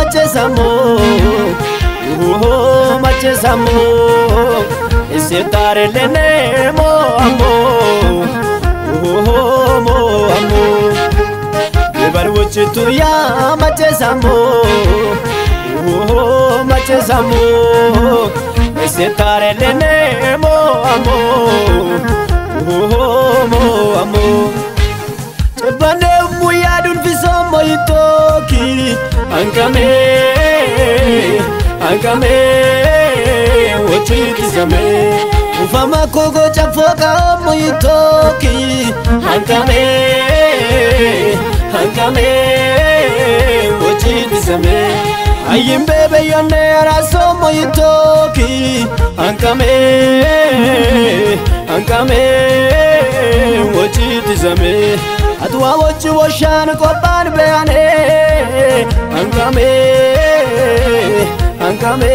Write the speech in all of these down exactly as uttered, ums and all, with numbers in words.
machesamo oh machesamo Isitare lene mo amo oh mo amo Bebar wuchitu ya machesamo oh machesamo Isitare lene mo amo oh mo amo Chebane muyadun fisomo itoki Ankame Ankame Ochiti zame Ufama kogo chafoka mo itoki Ankame Ankame Ochiti zame Ayim bebe yone araso mo itoki Ankame Ankame Ochiti zame Atwa wochi woshan kopan beane Ankame Ankame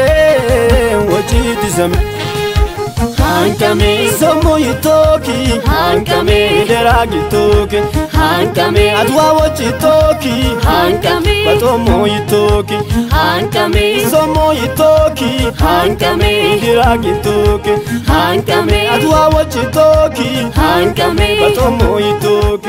Wochi dizame Ankame Somo yitoki Ankame Deragi toki Ankame Atwa wochi toki Ankame Batomo yitoki Ankame Somo yitoki Ankame Deragi toki Ankame Atwa wochi toki Ankame Batomo yitoki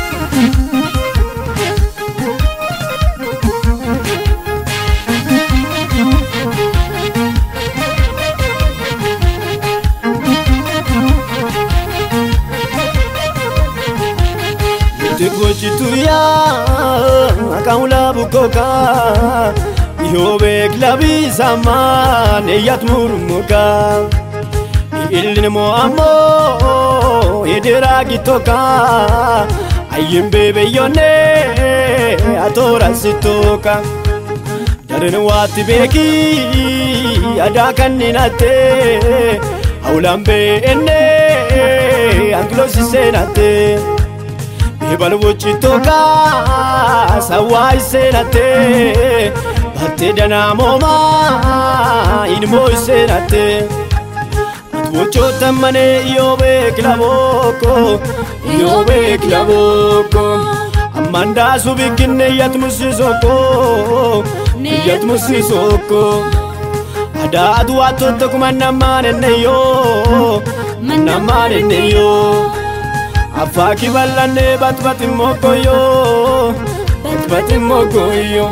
Gochituya akaula bukoka yobe klabi zaman yat murmuka ilne mo amo edera gitoka ayim bebe yone atora sitoka darene wati beki adakan ninate aulambe enne anglosi senate Ibal wuchi toka sawai senate Bate dana moma inmo senate Wucho tamane yobe klaboko yobe klaboko Amanda subikine yat musisoko yat musisoko Ada adu atu tokumana mane neyo manamane neyo Afaki balane batbati mokoyo batbati mokoyo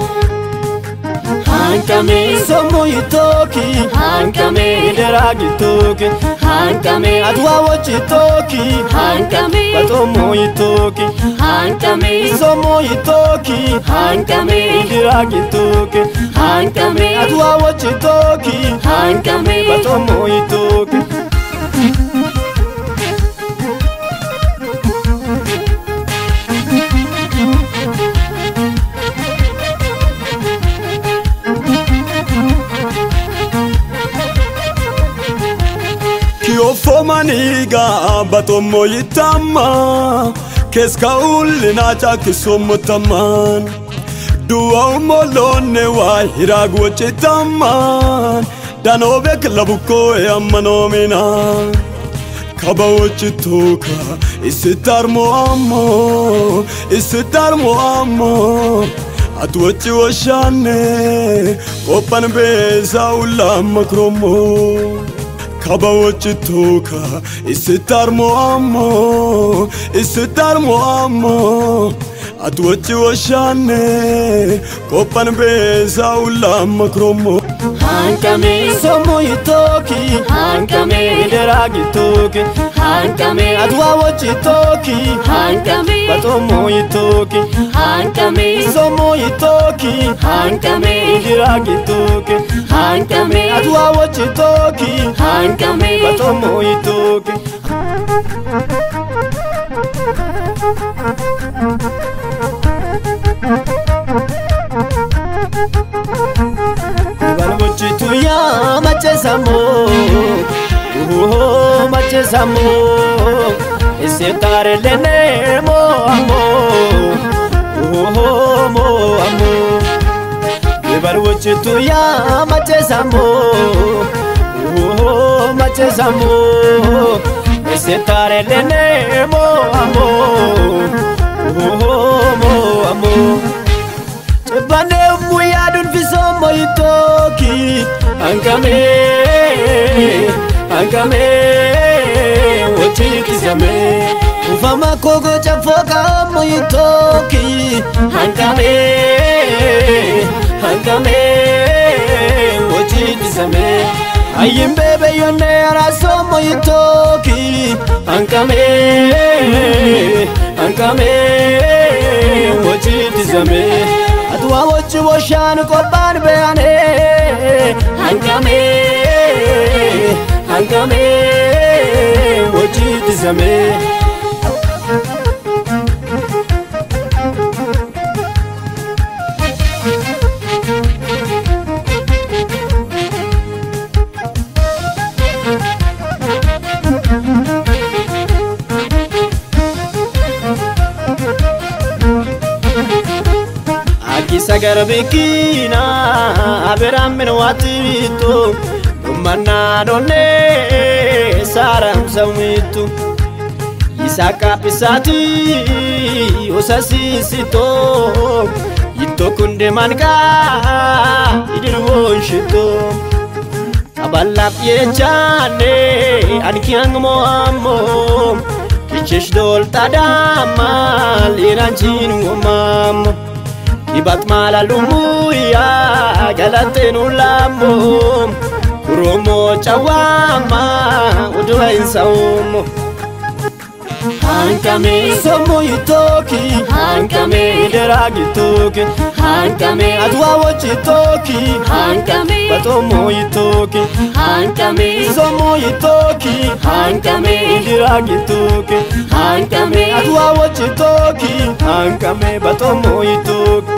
Ankame Somo yitoki Ankame Deragi toki Ankame Atwa wochi toki Ankame Batomo yitoki Ankame Somo yitoki Ankame Deragi toki Ankame Atwa wochi toki Ankame Batomo yitoki Fomaniga batomo yitama keska ulina chakisomo taman duwa molone wa hiragu chitaman danobe klabuko yamanomina kabawo chitoka isitar mo amo isitar mo amo atwachi washane kopan beza ulama kromo Kabawo chitoka isitar mo amo isitar mo amo atwachi washane kopan beza ulama kromo Ankame Somo yitoki Ankame Deragi toki Ankame Atwa wochi toki Ankame Batomo yitoki Ankame Somo yitoki Ankame Deragi toki Ankame Atwa wochi toki Ankame Batomo yitoki Tuya machesamo oh machesamo Isitare lene mo amo oh mo amo Bebar wuchi tuya machesamo oh machesamo Isitare lene mo amo oh mo amo Chebane muyadun fisomo itoki Ankame Ankame Ochiti zame Ufama kogo chafoka mo itoki Ankame Ankame Ochiti zame Ayim bebe yone araso mo itoki Ankame Ankame Ochiti zame Adwa wochi woshan korban beane Ankame Ankame Ochiti zame Sagar bekina aberam men watito manna donne saram samitu isaka pisati osasi sito ito kunde manka idirwo shito abalap ye chane ankiang mo ammo kichesh dol tadamal iranchin umam Ibat malalumu ya galatenu lamu Kuromo chawama udwa insaumu Ankame Somo itoki Ankame Deragi toki Ankame Adwa wochi toki Ankame Batomo itoki Ankame Somo itoki Ankame Deragi toki Ankame Adwa wochi toki Ankame Batomo itoki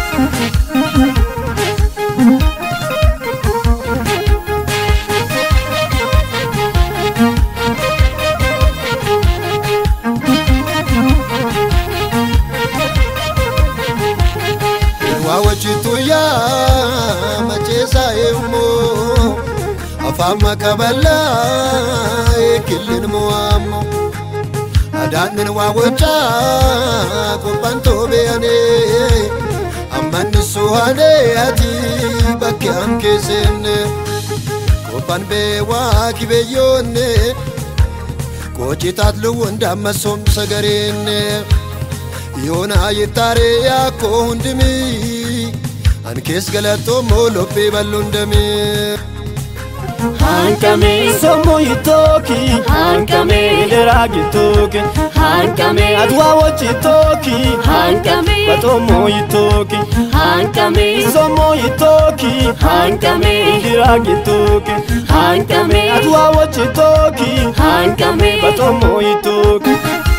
Wawachitu ya machesa emo Afama kabala ekilin muammo Adan min wawacha kumpanto beane Amman suhane ati bakyam kesenne Kumpan bewa kibeyone Kochitat luwunda masom sagarenne Yona yitare ya kohundimi Ankes galato molo pe balundami Ankame Somo itoki Ankame Deragi toki Ankame Adwa wochi toki Ankame Batomo itoki Ankame Somo itoki Ankame Deragi toki Ankame Adwa wochi toki Ankame Batomo itoki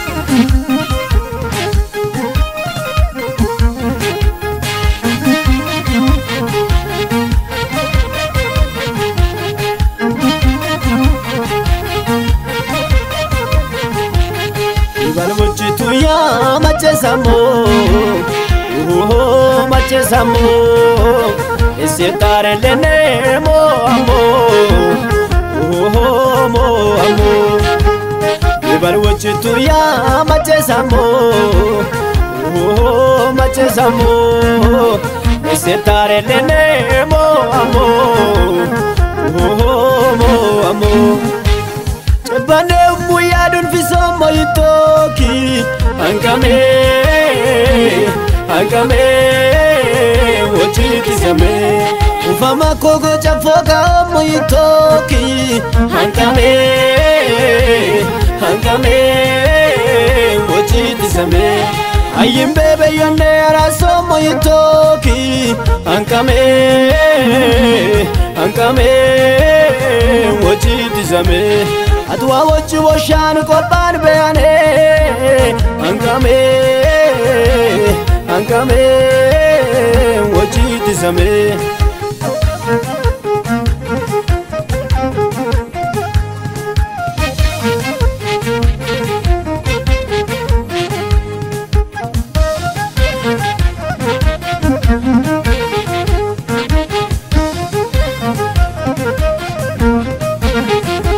Balmochitu ya machesamo Oh machesamo Esetare lene mo amo Oh mo amo Balmochitu ya machesamo Oh machesamo Esetare lene mo amo Oh mo amo Chebane muyadun fisomo itoki Ankame Ankame Ochiti zame Ufama kogo chafoka mo itoki Ankame Ankame Ochiti zame Ayim bebe yone araso mo itoki Ankame Ankame Ochiti zame Adwa wochi woshan korban beane Ankame Ankame Ochiti zame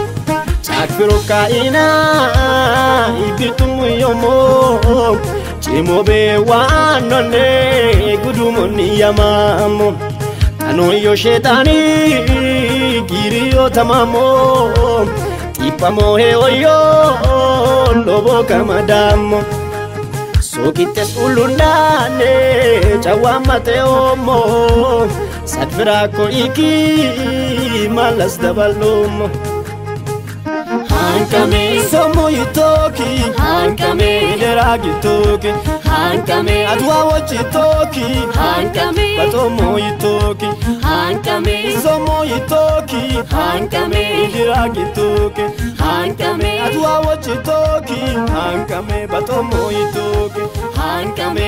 Chakfiro kaina ibitum yomo Imobe wanone gudumoni yamamo Tano yo shetani giriyo tamamo Tipamo he oyo lobo kamadamo Sokites ulunane chawamate omo Sadfirako iki malas dabalomo Hankame Somo yitoki Hankame Deragi toki Hankame Adwa wachi toki Hankame Batomo yitoki Hankame Somo yitoki Hankame Deragi toki Hankame Adwa wachi toki Hankame Batomo yitoki Hankame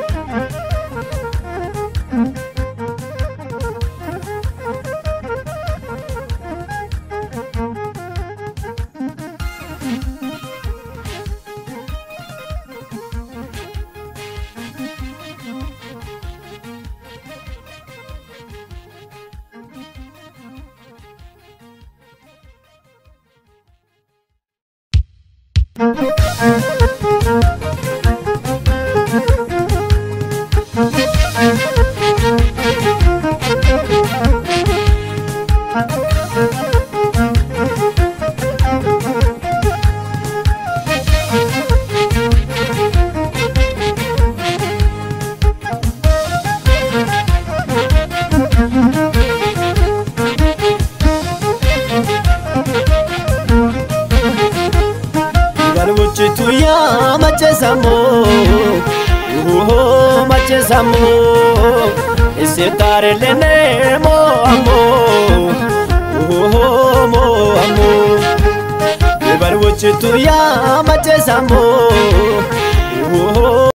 Garbuchitu ya machesamo Oh machesamo Isetare lene mo amo Oh mo amo Garbuchitu ya machesamo Oh